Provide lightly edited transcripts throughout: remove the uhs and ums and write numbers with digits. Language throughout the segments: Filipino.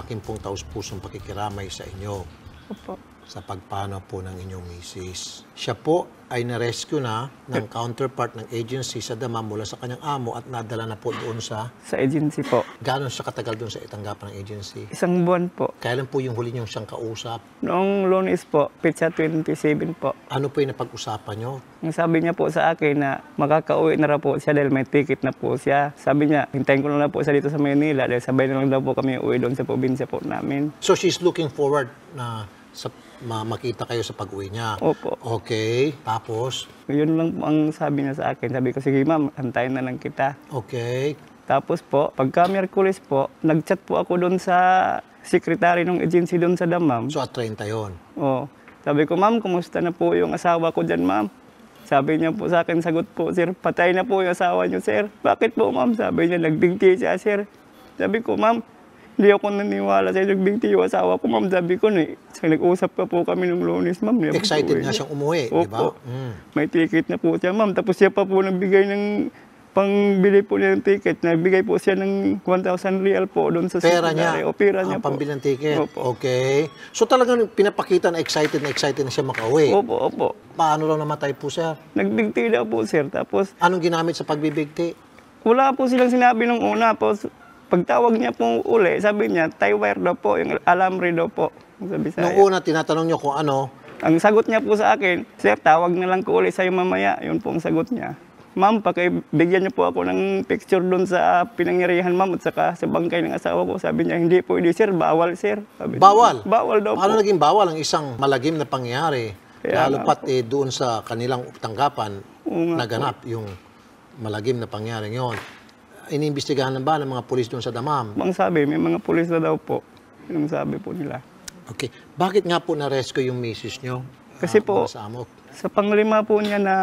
aking pong taus-pusong pakikiramay sa inyo Opo. sa pagpanaw po ng inyong misis. Siya po ay na-rescue na ng counterpart ng agency sa Damam mula sa kanyang amo at nadala na po doon sa... Sa agency po. Gano'n siya katagal doon sa itanggapan ng agency? 1 buwan po. Kailan po yung huli niyong siyang kausap? Noong Lunes po, petsa 27 po. Ano po yung napag-usapan niyo? Ang sabi niya po sa akin na makakauwi na raw po siya dahil may ticket na po siya. Sabi niya, hintayin ko na lang po siya dito sa Manila dahil sabay na lang daw po kami uwi doon sa probinsya po namin. So she's looking forward na sa makita kayo sa pag-uwi niya? Opo. Okay. Tapos? Yun lang po ang sabi niya sa akin. Sabi ko, sige ma'am, antayin na lang kita. Okay. Tapos po, pagka Miyerkules po, nag-chat po ako doon sa secretary ng agency doon sa Damam. So at 30 yun? Oh. Sabi ko, ma'am, kumusta na po yung asawa ko dyan, ma'am? Sabi niya po sa akin, sagot po, sir, patay na po yung asawa niyo, sir. Bakit po, ma'am? Sabi niya, nagbigti siya, sir. Sabi ko, ma'am, hindi ako naniniwala sa nagbigti yung asawa ko, ma'am. Sabi ko, nag-usap pa po kami ng Lunes, ma'am. Excited nga siyang umuwi, di ba? May ticket na po siya, ma'am. Tapos siya pa po nagbigay ng pangbili po niya ng ticket. Nagbigay po siya ng 1,000 real po doon sa pera niya? O, pera niya po. Pambili ng ticket? Opo. Okay. So talagang pinapakita na excited na siya makauwi? Opo, opo. Paano raw namatay po, sir? Nagbigti daw po, sir. Tapos, Anong ginamit sa pagbibigti? wala po silang sinabi nung una po. Pagtawag niya po uli, sabi niya, tie wire daw po, yung alambre daw po. Sabi sa Nung una, tinatanong niyo kung ano, Ang sagot niya po sa akin, sir, tawag na lang ko uli sa'yo mamaya. Yun po ang sagot niya. Ma'am, pakibigyan niyo po ako ng picture doon sa pinangyarihan, ma'am, at saka sa bangkay ng asawa ko. Sabi niya, hindi pwede, sir, bawal, sir. Sabi bawal? niya, bawal daw Paano po. naging bawal ang isang malagim na pangyayari? Kaya Lalo pat doon sa kanilang tanggapan, Oo nga naganap yung malagim na pangyayari yon. Iniimbestigahan na ba ng mga pulis doon sa Damam? Ang sabi, may mga pulis na daw po. Yung sabi po nila. Okay. Bakit nga po na-rescue yung misis nyo? Kasi po, Sa amok? sa panglima po niya na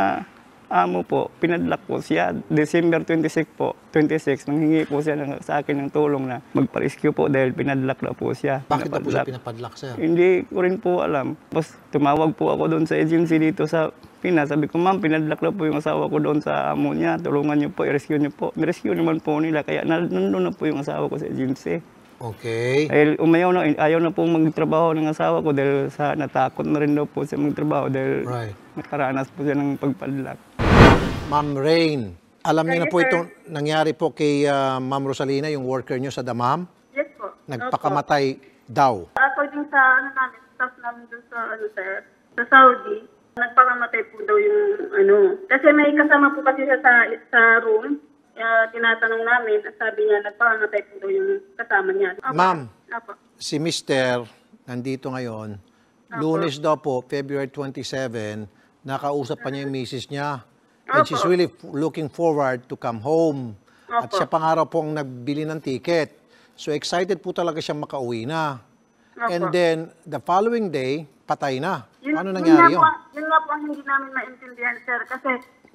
amo po, pinadlak po siya. December 26 po, 26, nanghingi po siya sa akin ng tulong na magpa-rescue po dahil pinadlak na po siya. Bakit na po siya pinapadlak, sir? Hindi ko rin po alam. Tapos tumawag po ako doon sa agency dito sa Pinas. Sabi ko, ma'am, pinadlak na po yung asawa ko doon sa amo niya. Tulungan niyo po, i-rescue niyo po. Ni-rescue naman po nila. Kaya nandun na po yung asawa ko sa agency. Okay. Dahil ayaw na po magtrabaho ng asawa ko dahil sa natakot na rin daw po siya magtrabaho dahil nakaranas po siya ng pagpadlak. Ma'am Rain, alam niyo na po itong nangyari po kay Ma'am Rosalina, yung worker niyo sa Damam? Yes po. Nagpakamatay daw. According sa namin, staff namin doon sa sir, sa Saudi, nagpakamatay po daw yung kasi may kasama po kasi siya sa room. Tinatanong namin, sabi niya, nagpakamatay po daw yung kasama niya. Ma'am, si Mr. nandito ngayon, Lunes daw po, February 27, nakausap pa niya yung misis niya. And she's really looking forward to come home. At siya pa nga raw po ang nagbili ng ticket. So excited po talaga siya makauwi na. And then, the following day, patay na. Paano nangyari yun? Yun nga po ang hindi namin maintindihan, sir. Kasi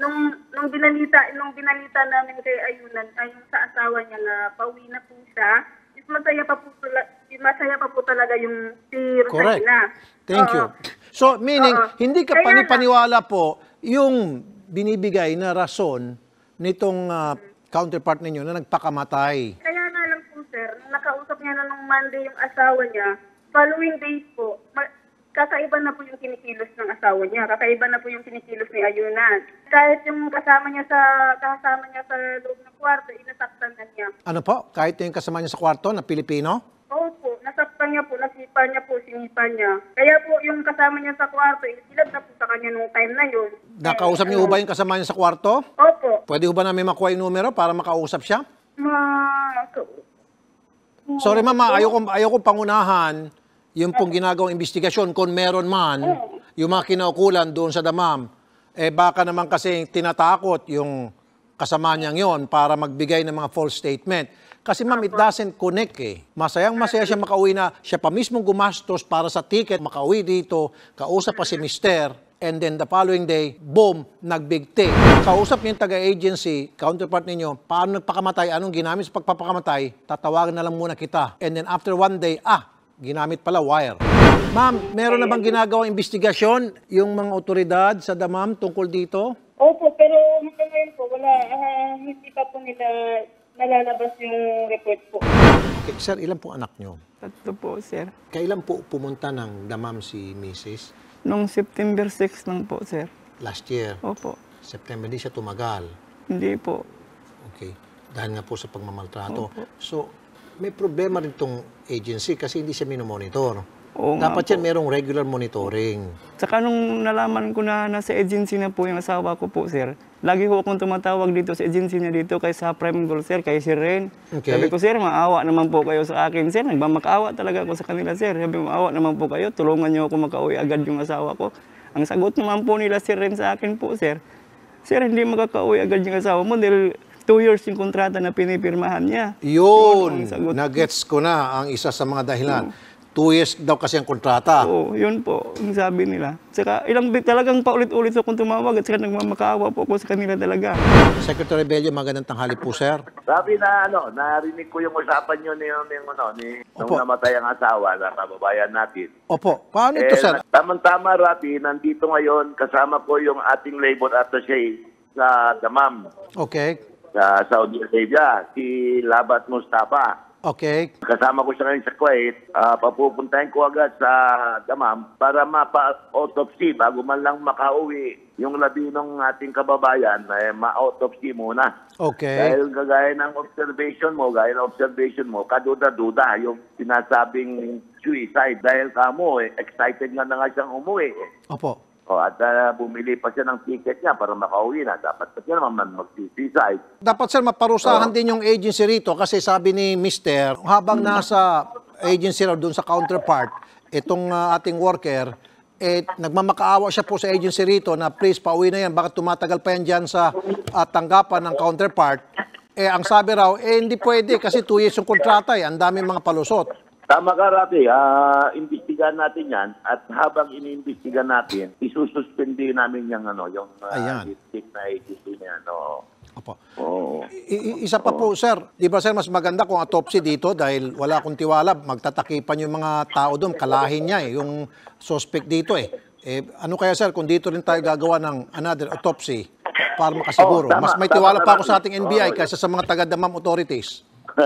nung binalita namin kay Ayunan, ay yung sa asawa niya na pauwi na po siya, is masaya pa po talaga yung si Rosalina. Correct. Thank you. So, meaning, hindi ka panipaniwala po yung binibigay na rason nitong counterpart ninyo na nagpakamatay. Kaya nga lang po, sir, nakausap niya na nung Monday yung asawa niya, following days po, kakaiba na po yung kinikilos ng asawa niya. Kakaiba na po yung kinikilos ni Ayunan. Kahit yung kasama niya sa loob ng kwarto, inasaktan na niya. Ano po? Kahit yung kasama niya sa kwarto na Pilipino? Opo, nasaktan niya po, nasipa niya po, sinipa niya. Kaya po yung kasama niya sa kwarto, isilad na po sa kanya nung time na yun. Nakausap niyo ba yung kasama niya sa kwarto? Opo. Pwede ba namin makuha yung numero para makausap siya? Sorry mama, ayoko pangunahan yung pong ginagawang investigasyon kung meron man yung mga kinaukulan doon sa Damam. Eh baka naman kasi tinatakot yung kasama niyang yon para magbigay ng mga false statement. Kasi ma'am, it doesn't connect eh. Masayang-masaya siya makauwi na, siya pa mismong gumastos para sa ticket, makauwi dito, kausap pa si mister, and then the following day, boom, nagbigti. Kausap niyo yung taga-agency, counterpart ninyo, paano nagpakamatay, anong ginamit sa pagpapakamatay, tatawagan na lang muna kita. And then after one day, ginamit pala wire. Ma'am, meron na bang ginagawang investigasyon yung mga otoridad sa Damam tungkol dito? Opo, pero hanggang ngayon po, wala, hindi pa po nila nalalabas yung report po. Okay, sir, ilan po anak nyo? 3 po, sir. Kailan po pumunta ng damam si Mrs. Noong September 6 lang po, sir. last year? Opo. September, hindi siya tumagal. Hindi po. Okay. Dahil nga po sa pagmamaltrato. Opo. So, may problema rin itong agency kasi hindi siya minomonitor. Oo nga Dapat po. yan merong regular monitoring. Saka nung nalaman ko na nasa agency na po yung asawa ko po, sir, lagi ko akong tumatawag dito sa agency niya dito kay sa Prime Gold, sir, kay Sir Ren. Okay. Sabi ko, sir, maawa naman po kayo sa akin, sir. Nagmamakaawa talaga ako sa kanila, sir. Sabi ko, maawa naman po kayo. Tulungan niyo ako makauwi agad yung asawa ko. Ang sagot naman po nila, Sir Ren, sa akin po, sir, sir, hindi makakauwi agad yung asawa mo dahil 2 years yung kontrata na pinipirmahan niya. Yun, ang sagot. nagets ko na ang isa sa mga dahilan. 2 years daw kasi ang kontrata. Oo, yun po, ang sabi nila. Saka talagang paulit-ulit akong tumawag at saka nagmamakaawa po ako sa kanila talaga. Secretary Bello, magandang tanghali po, sir. Sabi na narinig ko yung usapan nyo nung Opo. namatay ang asawa na kababayan natin. Opo, paano ito, sir? Tamang-tama, Rafi, nandito ngayon, kasama ko yung ating labor attaché sa Damam, Okay, sa Saudi Arabia, si Labat Mustafa. okay. Kasama ko siya ngayon sa Kuwait. Papupuntahin ko agad sa Damam para mapa-autopsy bago man lang makauwi yung labi ng ating kababayan, ma-autopsy muna. Okay. Dahil gaya ng observation mo, kaduda-duda yung sinasabing suicide. Dahil kamo, excited nga na nga siyang umuwi. Opo. At bumili pa siya ng ticket niya para makauwi na. Dapat pa siya naman mag-suicide. Dapat, sir, maparusahan din yung agency rito kasi sabi ni Mister, habang nasa agency raw doon sa counterpart, itong ating worker, nagmamakaawa siya po sa agency rito na please, pauwi na yan. Bakit tumatagal pa yan dyan sa tanggapan ng counterpart? Ang sabi raw, hindi pwede kasi 2 years yung kontrata. Ang daming mga palusot. Tama ka, Rafi. Imbestigahan natin yan. At habang iniimbestigahan natin, isususpindi namin yung Ayan. district na agency niya. Opo. Oo. Isa pa po, sir. Di ba, sir, mas maganda kung autopsy dito dahil wala akong tiwala. Magtatakipan yung mga tao doon. Kalahin niya yung suspect dito ano kaya, sir, kung dito rin tayo gagawa ng another autopsy para makasiguro. Tama. Mas may tiwala pa ako Rafi. sa ating NBI kaysa sa mga taga-damam authorities.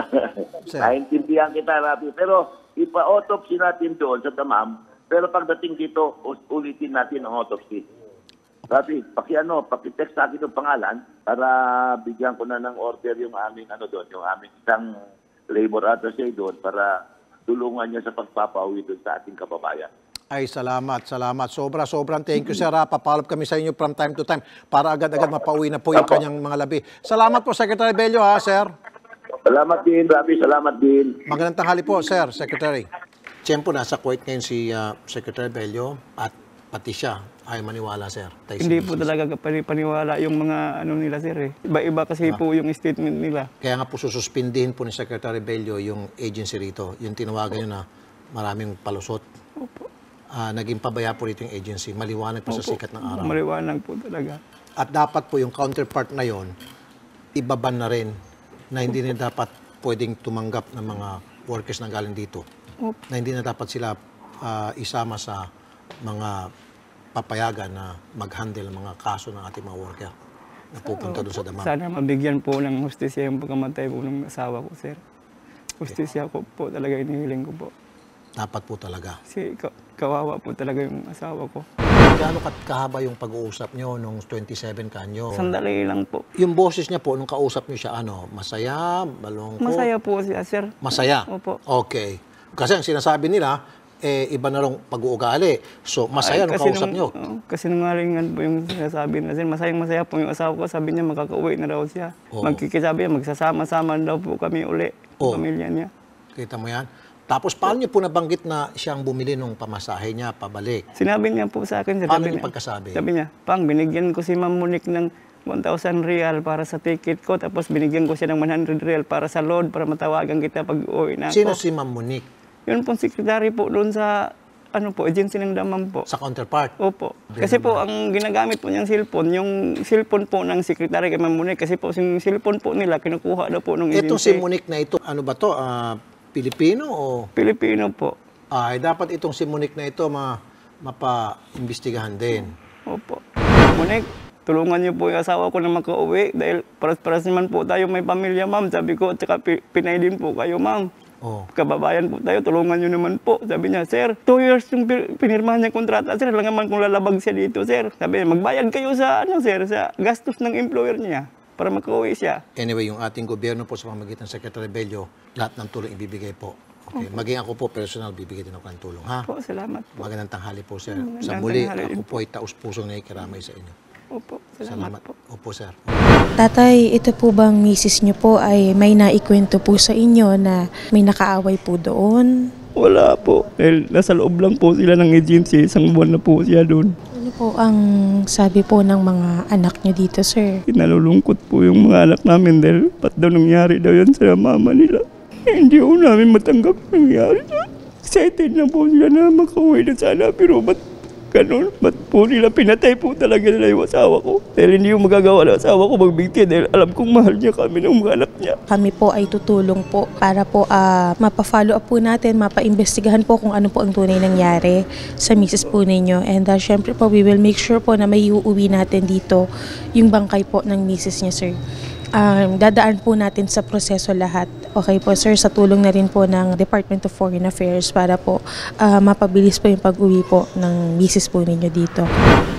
Sir. Naintindihan kita, Rafi. Pero ipa-autopsy natin doon sa Damam. Pero pagdating dito, ulitin natin ang autopsy. Rafi, paki-text sa akin yung pangalan para bigyan ko na ng order yung aming yung aming isang labor attaché doon para tulungan niya sa pagpapauwi doon sa ating kababayan. Ay, salamat. Sobrang thank you, sir. Papalap kami sa inyo from time to time para agad-agad mapauwi na po yung kanyang mga labi. Salamat po, Secretary Bello, sir. Salamat din, Rafi. Salamat din. Magandang tanghali po, sir, Secretary. Siyempre, nasa Kuwait ngayon si Secretary Bello at pati siya ay maniwala, sir. Hindi po talaga paniwala yung mga nila, sir. Iba-iba kasi po yung statement nila. Kaya nga po sususpindihin po ni Secretary Bello yung agency rito. Yung tinawagan nyo na maraming palusot. Opo. Naging pabaya po rito yung agency. Maliwanag po sa sikat ng araw. Maliwanag po talaga. At dapat po yung counterpart na yon ibaban na rin na hindi na dapat pwedeng tumanggap ng mga workers na galing dito. Na hindi na dapat sila isama sa mga papayagan na mag-handle ng mga kaso ng ating mga worker na pupunta doon sa Damam. Sana mabigyan po ng hustisya yung pagkamatay po ng asawa ko, sir. Hustisya ko po talaga inihiling ko po. Dapat po talaga. Kasi kawawa po talaga yung asawa ko. Gaano kahaba yung pag-uusap nyo nung 27 kanyo? Sandali lang po. Yung boses niya po, nung kausap nyo siya, masaya, malungkot? Masaya po siya, sir. Masaya? Opo. Okay. Kasi ang sinasabi nila, iba na rin pag-uugali. So, masaya nung kausap nyo? Kasi nungalingan po yung sinasabi na, sir. Masayang-masaya po yung asawa ko. Sabi niya, makakauwi na raw siya. Oo. Magkikisabi niya, magsasama-sama daw po kami uli. Oo. Pamilya niya. Kita mo yan? Tapos, paano niyo po nabanggit na siyang bumili nung pamasahe niya pabalik? Sinabi niya po sa akin, sir. Paano sabi niyo niya, pagkasabi? Sabi niya, Pang, binigyan ko si Ma'am Monique ng 1,000 real para sa ticket ko. Tapos binigyan ko siya ng 100 real para sa load para matawagan kita pag uwi na ako. Sino si Ma'am Monique? Yun pong secretary po doon sa agency ng Damam po. Sa counterpart? Opo. Kasi po, ang ginagamit po niyang cellphone, yung cellphone po ng secretary kay Ma'am Monique, kasi po yung cellphone po nila, kinukuha daw po ng agency. Itong si Monique na ito, ano ba to? Pilipino o? Pilipino po. Ay, dapat itong si Monique na ito mapa-imbestigahan din. Opo. Monique, tulungan niyo po yung asawa ko na makauwi dahil paras-paras naman po tayo may pamilya, ma'am. Sabi ko, tsaka Pinay din po kayo, ma'am. Oh. Kababayan po tayo, tulungan niyo naman po. Sabi niya, sir, 2 years yung pinirmahan niya kontrata, sir. Lang naman kung lalabag siya dito, sir. Sabi niya, magbayad kayo sa, sir, sa gastos ng employer niya para makauwi siya. Anyway, yung ating gobyerno po sa pamamagitan ng Secretary Bello, lahat ng tulong ibibigay po. Okay. Maging ako po, personal, bibigay din ako ng tulong, ha? Po, salamat po. Magandang tanghali po, sir. Magandang Sa muli, tanghali ako din po ay taus-pusong nakikiramay sa inyo. Opo, salamat po. Opo, sir. Tatay, ito po bang misis niyo po ay may naikwento po sa inyo na may nakaaway po doon? Wala po. Dahil nasa loob lang po sila ng agency, isang buwan na po siya doon. Ano po ang sabi po ng mga anak niyo dito, sir? Nalulungkot po yung mga anak namin dahil ba't daw nangyari daw yan sa mama nila. Hindi ko namin matanggap nangyari. Excited na po sila na makauwi na sana pero ba't ganun? Ba't po nila pinatay po talaga nila yung asawa ko? Dahil hindi yung magagawa ng asawa ko magbigti dahil alam kong mahal niya kami ng mga anak niya. Kami po ay tutulong po para po mapa-follow up po natin, mapa-imbestigahan po kung ano po ang tunay nangyari sa misis po ninyo. And syempre po, we will make sure po na may uuwi natin dito yung bangkay po ng misis niya, sir. Dadaan po natin sa proseso lahat. Okay po, sir, sa tulong na rin po ng Department of Foreign Affairs para po mapabilis po yung pag-uwi po ng misis po ninyo dito.